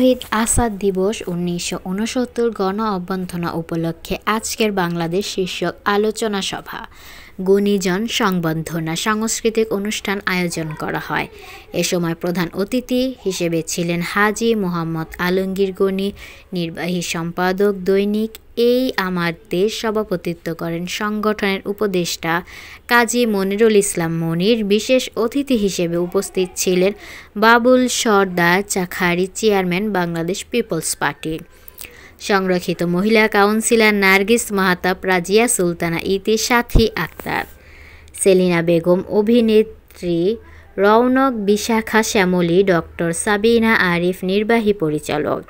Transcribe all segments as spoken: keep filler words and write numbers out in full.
শহীদ আসাদ দিবস উনিশশো ঊনসত্তর গণ অভ্যর্থনা উপলক্ষে আজকের বাংলাদেশ শীর্ষক আলোচনা সভা গুণীজন সংবর্ধনা সাংস্কৃতিক অনুষ্ঠান আয়োজন করা হয়। এ সময় প্রধান অতিথি হিসেবে ছিলেন হাজী মোহাম্মদ আলমগীর গণি, নির্বাহী সম্পাদক দৈনিক এই আমার দেশ। সভাপতিত্ব করেন সংগঠনের উপদেষ্টা কাজী মনিরুল ইসলাম মনির। বিশেষ অতিথি হিসেবে উপস্থিত ছিলেন Babul Sardar Chakhari, chairman Bangladesh people's party. সংরক্ষিত মহিলা কাউন্সিলর নার্গিস মাহতাব, রাজিয়া সুলতানা ইতি, সাথী আক্তার, সেলিনা বেগম, অভিনেত্রী রওনক, বিশাখা শ্যামলী, ডক্টর সাবিনা আরিফ, নির্বাহী পরিচালক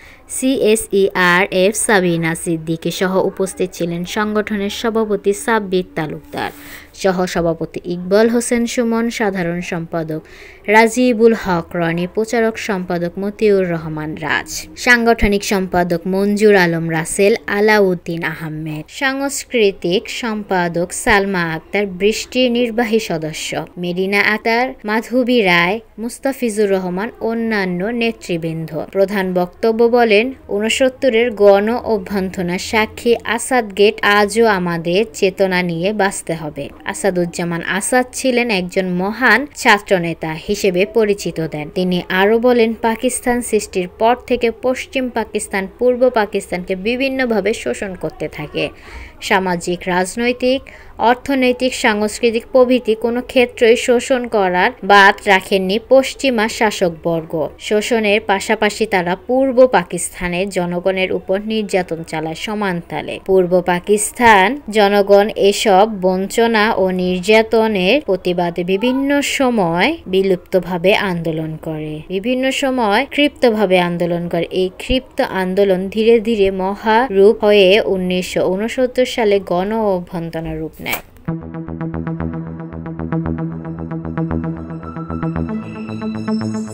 সিএসইআরএফ সাবিনা সিদ্দিকী সহ উপস্থিত ছিলেন সংগঠনের সভাপতি সাব্বির তালুকদার, সহ সভাপতি ইকবাল হোসেন সুমন, সাধারণ সম্পাদক রাজিবুল হক রনি, প্রচারক সম্পাদক মতিউর রহমান রাজ, সাংগঠনিক সম্পাদক মঞ্জুর আলম রাসেল, আলাউদ্দিন আহমেদ, সাংস্কৃতিক সম্পাদক সালমা আক্তার, বৃষ্টি, নির্বাহী সদস্য মেরিনা আক্তার, মাধবী রায়, মুস্তাফিজুর রহমান, অন্যান্য নেতৃবৃন্দ। প্রধান বক্তব্য বলেন, ঊনসত্তরের গণ অভ্যর্থনার সাক্ষী আসাদ গেট আজও আমাদের চেতনা নিয়ে বাঁচতে হবে। আসাদুজ্জামান আসাদ ছিলেন একজন মহান ছাত্রনেতা হিসেবে পরিচিত দেন। তিনি আরও বলেন, পাকিস্তান সৃষ্টির পর থেকে পশ্চিম পাকিস্তান পূর্ব পাকিস্তানকে বিভিন্নভাবে শোষণ করতে থাকে। সামাজিক, রাজনৈতিক, অর্থনৈতিক, সাংস্কৃতিক প্রভৃতি কোনো ক্ষেত্রেই শোষণ করার বাদ রাখেননি পশ্চিমা শাসকবর্গ। শোষণের পাশাপাশি তারা পূর্ব পাকিস্তানের জনগণের উপর নির্যাতন চালায় সমানতালে। পূর্ব পাকিস্তান জনগণ এসব বঞ্চনা ও নির্যাতনের প্রতিবাদে বিভিন্ন সময় বিলুপ্তভাবে আন্দোলন করে বিভিন্ন সময় ক্ষিপ্তভাবে আন্দোলন করে এই ক্ষিপ্ত আন্দোলন ধীরে ধীরে মহারূপ হয়ে উনিশশো ঊনসত্তর সালে গণ অভ্যর্থনা রূপ নেয়।